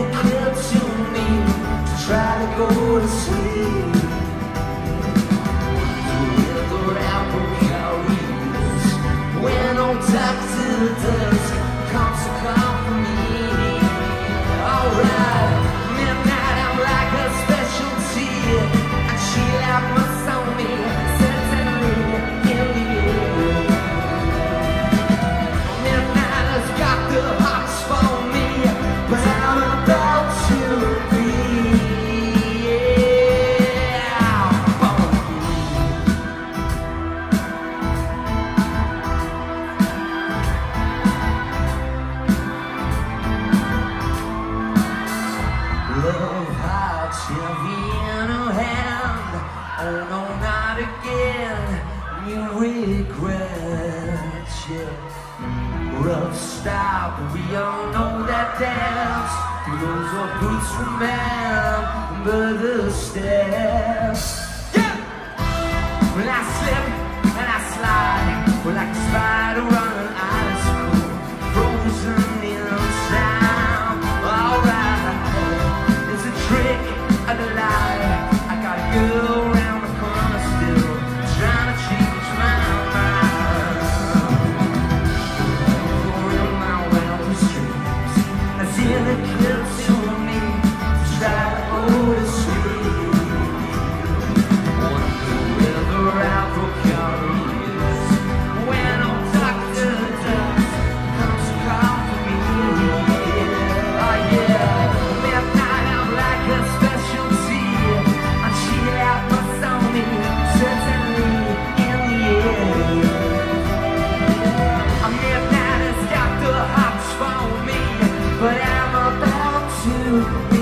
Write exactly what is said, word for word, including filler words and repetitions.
clear to me to try to go to sleep. The apple carries when on top to the dusk comes to come for me. Alright, midnight I'm like a specialty, and she left my on me, certainly in the air. Midnight has got the hots for me, but I'm about to be out. Love hearts heavy in her hand. Oh no, not again. You regret it. Rough stop, we all know that dance. Those are boots for man, but the steps. Yeah! When I slip and I slide, we're like a spider running out of school, frozen inside. Alright, it's a trick of the light. I got a girl around the corner still, trying to change my mind. Going my wildest dreams, as in a clip to me, to try to go to sleep. Wonder where the apple carries when on Doctor Dust comes to call for me. Oh yeah, midnight I'm like a specialty, and she left us on me, certainly in the air. A midnight has got the hots for me, but I'm about to